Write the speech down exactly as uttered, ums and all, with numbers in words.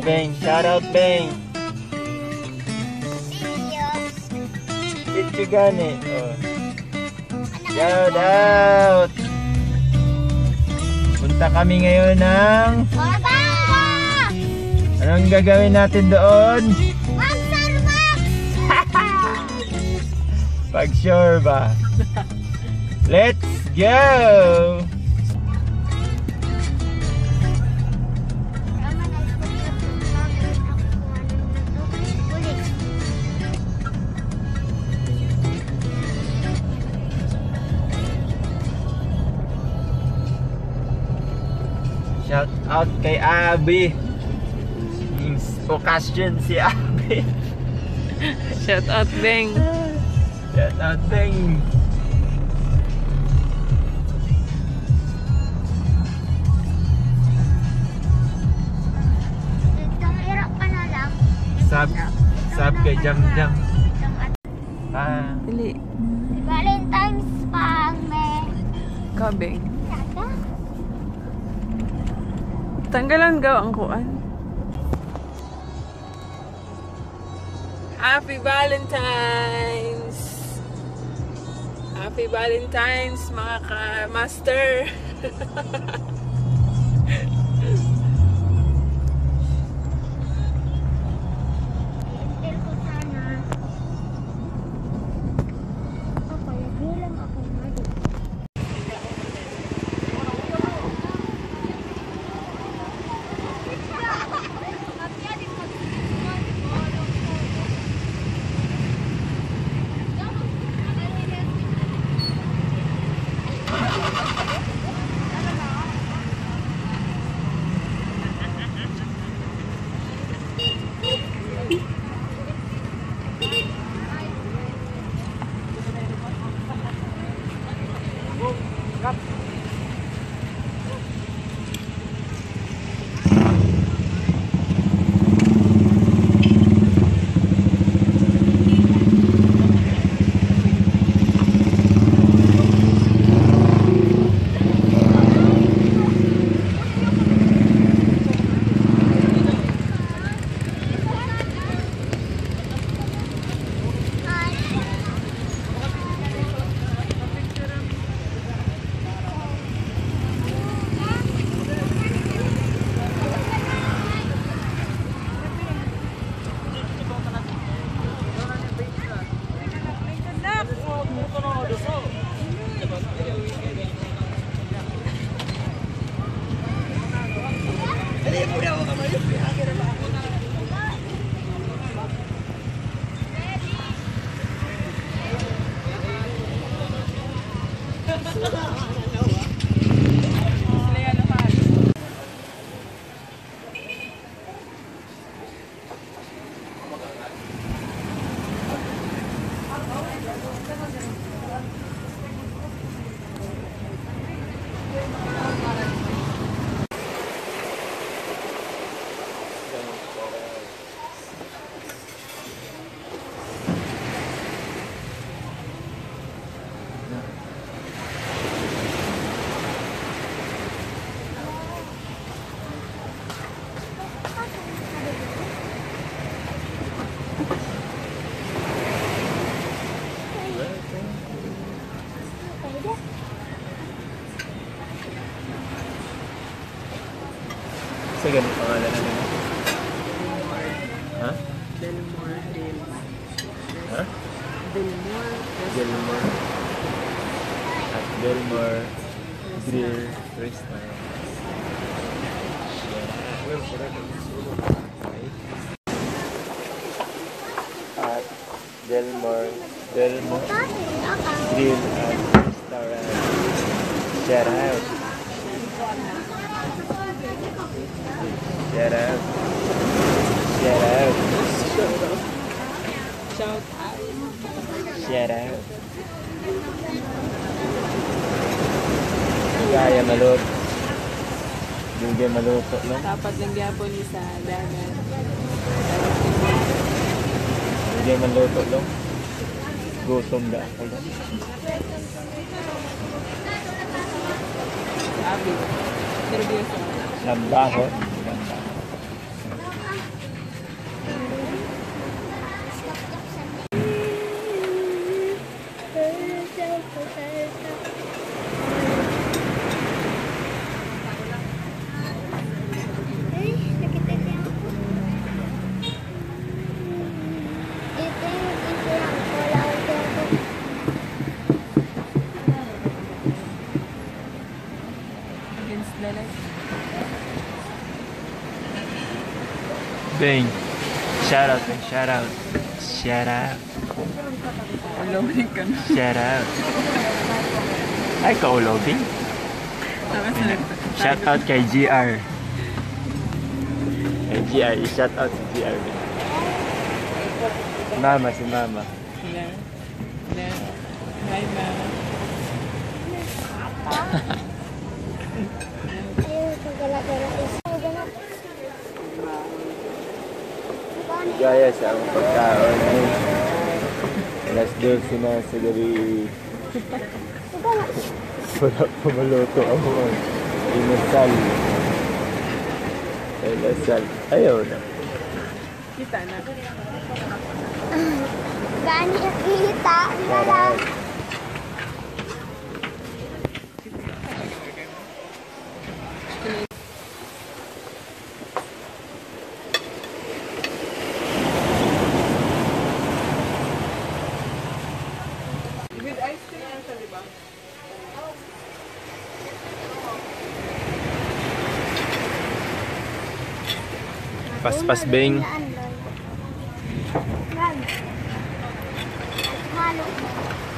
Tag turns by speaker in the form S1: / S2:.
S1: Beng. Shout out, Beng. Sityo gani. Oh. Shout out. Punta kami ngayon ng... Anong gagawin natin doon? Pag sure ba? Let's go! Shout out kay Abby. Occasion si Abby.
S2: Shout out, Beng.
S1: Shout out, Beng. Sab, sab kay Jam Jam. Ah.
S2: Dili.
S3: Valentine's pa may.
S2: Ka, Beng. Tanggalan gaw ang kuan. Happy Valentine's! Happy Valentine's mga ka-master!
S1: Kasi ganun pangalan na nila. Ha?
S2: Delmore Grill.
S1: Ha?
S2: Delmore.
S1: Delmore. At Delmore Grill Restaurant. At Delmore Delmore Grill and Restaurant. Shout out. Shout out. Shout out.
S2: Shout out.
S1: Shout out. Kaya maluto. Hindi maluto lang.
S2: Dapat lang gyapon ni sa dagat.
S1: Hindi maluto lang. Gutom na ako lang.
S2: Abi. Seryoso.
S1: Sambahon. Bing. Shout out, Bing. Shout out. Shout out.
S2: Ulawin ka na.
S1: Shout out. Ay, kaulo, Bing.
S2: Tapos na.
S1: Shout out kay G R. Kay G R. I-shout out si G R. Bing. Mama, si Mama.
S2: Hello. Hello. Hi, mama.
S3: Ayun, pagala-gala. Isa, ganun.
S1: Gaya sa ang pagkaon. Alas dose na sa gabi. Wala pa maluto ang mga inasal. Inasal. Ayaw na.
S2: Kita na.
S3: Gani kita na lang.
S1: Sarap.
S2: With ice cream yan siya, di ba?
S1: Paspas, Bing.
S3: Halo.